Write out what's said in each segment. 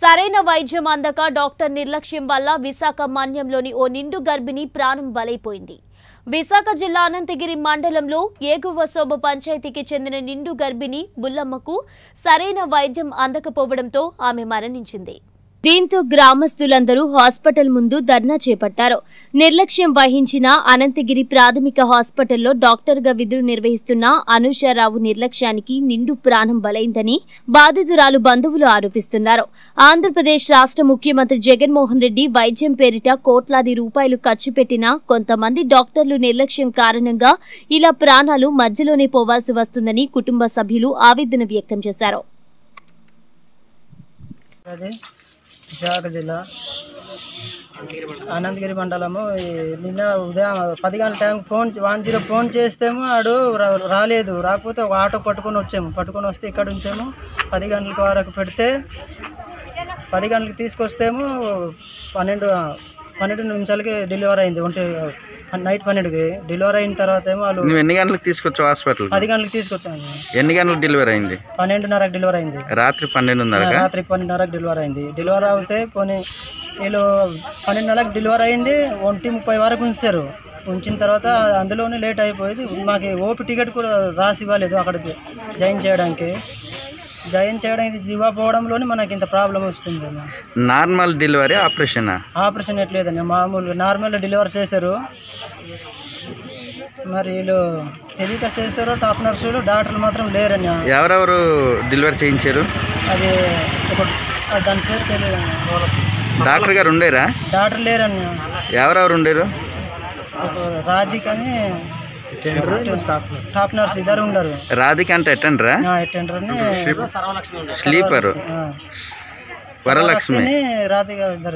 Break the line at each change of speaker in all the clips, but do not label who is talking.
సరైన వైద్యం అందక డాక్టర్ నిర్లక్ష్యం వల్ల విశాఖ మన్యంలోని ఓ నిండు గర్భిణి ప్రాణం బలైపోయింది. విశాఖ జిల్లా అనంతగిరి మండలంలో ఏగువసోబ పంచాయతీకి చెందిన నిండు గర్భిణి బుల్లమ్మకు సరైన వైద్యం అందకపోవడంతో ఆమె మరణించింది. దీంతో గ్రామస్తులందరూ హాస్పిటల్ ముందు ధర్నా చేపట్టారు. నిర్లక్ష్యం వహించిన అనంతగిరి ప్రాథమిక హాస్పిటల్లో డాక్టర్గా విధులు నిర్వహిస్తున్న అనూషారావు నిర్లక్ష్యానికి నిండు ప్రాణం బలైందని బాధితురాలు బంధువులు ఆరోపిస్తున్నారు. ఆంధ్రప్రదేశ్ రాష్ట్ర ముఖ్యమంత్రి జగన్మోహన్ రెడ్డి వైద్యం పేరిట కోట్లాది రూపాయలు ఖర్చు పెట్టినా కొంతమంది డాక్టర్లు నిర్లక్ష్యం కారణంగా ఇలా ప్రాణాలు మధ్యలోనే పోవాల్సి వస్తుందని కుటుంబ సభ్యులు ఆవేదన వ్యక్తం చేశారు.
విశాఖ జిల్లా అనంతగిరి మండలము నిన్న ఉదయం 10 గంటల టైం 10 ఫోన్ చేస్తేమో ఆడు రాలేదు. రాకపోతే ఒక ఆటో పట్టుకొని వస్తే ఇక్కడ ఉంచాము. 10 గంటల వరకు పెడితే 10 గంటలకు తీసుకొస్తేమో 12 నిమిషాలకి డెలివరీ అయింది. నైట్ 12కి డెలివరీ అయిన తర్వాత ఏమో వాళ్ళు
ఎన్ని గంటలకు తీసుకొచ్చావు హాస్పిటల్?
10 గంటలకు తీసుకొచ్చాను.
ఎన్ని గంటలకు డెలివరీ అయింది?
12:30కి డెలివరీ అయింది.
రాత్రి 12:30
రాత్రి 12:30కి డెలివరీ అయింది. డెలివరీ అవుతే పోనీ వీళ్ళు 12:30కి డెలివరీ అయింది. 1:30 వరకు ఉంచిన తర్వాత అందులోనే లేట్ అయిపోయింది. మాకు ఓపీ టికెట్ కూడా రాసి ఇవ్వలేదు అక్కడికి జాయిన్ చేయడానికి ఇవ్వకపోవడంలోనే మనకి ఇంత ప్రాబ్లం వస్తుంది.
నార్మల్ డెలివరీ ఆపరేషన్
ఎట్లేదండి, మామూలుగా నార్మల్ డెలివరీ చేశారు. మరి వీళ్ళు తెలియక చేశారు. టాప్ నర్సులు డాక్టర్లు మాత్రం లేరని.
ఎవరెవరు డెలివరీ చేయించారు?
అది దాని పేరు తెలియదు.
డాక్టర్ గారు ఉండేరా?
డాక్టర్ లేరని. ఎవరెవరు ఉండేరు? రాధిక అని టాప్ నర్స్ ఇద్దరు ఉండరు.
రాధిక అంటే అటెండరా? స్లీపర్ వరలక్ష్మి
రాధిక ఇద్దరు.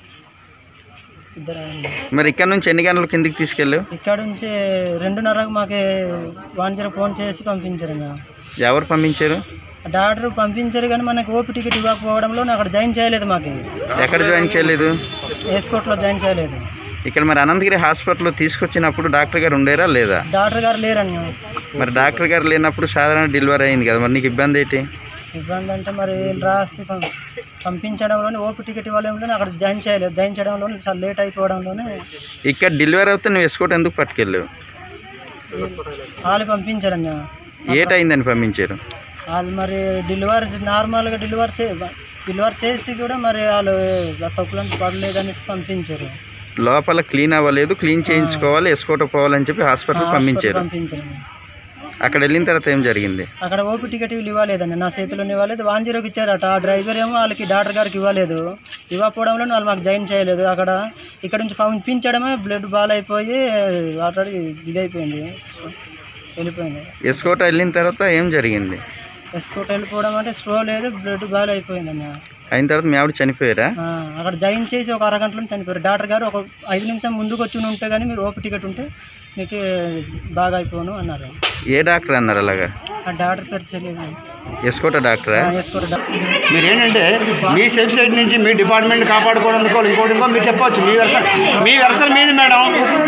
మరి ఇక్కడ నుంచి ఎన్ని గంటల కిందికి తీసుకెళ్ళావు?
ఇక్కడ నుంచి 2:30కు మాకు 10 ఫోన్ చేసి పంపించారు.
ఎవరు పంపించారు?
డాక్టర్ పంపించారు కానీ మనకు ఓపీ టికెట్ ఇవ్వకపోవడంలో అక్కడ జాయిన్ చేయలేదు. మాకు
ఎక్కడ జాయిన్ చేయలేదు?
ఎస్కోట్లో జాయిన్ చేయలేదు.
ఇక్కడ మరి అనంతగిరి హాస్పిటల్లో తీసుకొచ్చినప్పుడు డాక్టర్ గారు ఉండేరా లేదా?
డాక్టర్ గారు లేరని.
మరి డాక్టర్ గారు లేనప్పుడు సాధారణ డెలివరీ అయింది కదా, మరి నీకు ఇబ్బంది ఏంటి?
ఇబ్బంది అంటే మరి రాసి పంపించడంలోనే ఓపీ టికెట్ ఇవ్వడంలోనే అక్కడ జాయిన్ చేయడంలోనే చాలా లేట్ అయిపోవడంలోనే.
ఇక్కడ డెలివరీ అవుతే నువ్వు ఎస్కోట్ ఎందుకు పట్టుకెళ్ళావు?
వాళ్ళు పంపించారన్న.
ఏటైందని పంపించారు
వాళ్ళు? మరి నార్మల్గా డెలివరీ చేసి కూడా మరి వాళ్ళు తప్పులంతా పడలేదనేసి పంపించారు.
లోపల క్లీన్ అవ్వలేదు, క్లీన్ చేయించుకోవాలి, ఎస్కోట్ పోవాలని చెప్పి హాస్పిటల్ పంపించారు. అక్కడ వెళ్ళిన తర్వాత ఏం జరిగింది?
అక్కడ ఓపీ టికెట్ ఇవ్వలేదండి, నా చేతిలోనే ఇవ్వలేదు. 10కి ఇచ్చారట. ఆ డ్రైవర్ ఏమో వాళ్ళకి డాక్టర్ గారికి ఇవ్వలేదు. ఇవ్వకపోవడంలో వాళ్ళు మాకు జాయిన్ చేయలేదు. ఇక్కడ నుంచి పంపించడమే బ్లడ్ బాల్ అయిపోయి ఆల్రెడీ ఇదైపోయింది, వెళ్ళిపోయింది.
ఎస్కోట్ వెళ్ళిన తర్వాత ఏం జరిగింది?
ఎస్కోట్ వెళ్ళిపోవడం అంటే స్లో లేదు, బ్లడ్ బాల్ అయిపోయిందండి.
అయిన తర్వాత మీ ఆవిడ చనిపోయారా?
అక్కడ జాయిన్ చేసి ఒక అరగంటలో చనిపోయారు. డాక్టర్ గారు ఒక 5 నిమిషం ముందుకు వచ్చి ఉంటే కానీ మీరు ఓపీ టికెట్ ఉంటే మీకు బాగా అయిపోను అన్నారు.
ఏ డాక్టర్ అన్నారు అలాగా?
ఆ డాక్టర్ పేరు తెలియదు.
ఎస్కోట డాక్టరా?
మీరు ఏంటంటే మీ సేఫ్ సైడ్ నుంచి మీ డిపార్ట్మెంట్ కాపాడుకోవడానికి ఇంకోటి మీరు చెప్పవచ్చు. మీ వెర్షన్ మీది మేడం.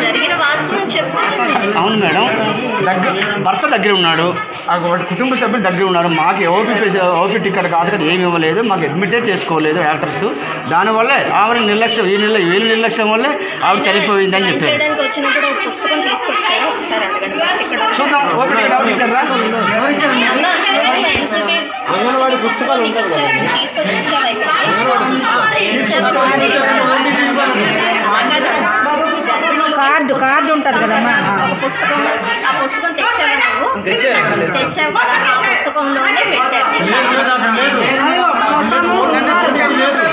అవును మేడం, భర్త దగ్గర ఉన్నాడు, కుటుంబ సభ్యులు దగ్గర ఉన్నారు. మాకు ఓపీ టికెట్ కాదు కదా, ఏమి ఇవ్వలేదు, మాకు అడ్మిటే చేసుకోలేదు డాక్టర్స్. దానివల్లే ఆవిడ నిర్లక్ష్యం, వీళ్ళ నిర్లక్ష్యం వల్లే ఆవిడ చనిపోయిందని చెప్పారు. చూద్దాం.
అంగన్వాడీ పుస్తకాలు ఉంటాయి కదా,
కార్డు ఉంటుంది కదమ్మా.
ఆ పుస్తకం తెచ్చావు కదా, ఆ పుస్తకంలోనే పెట్టారు.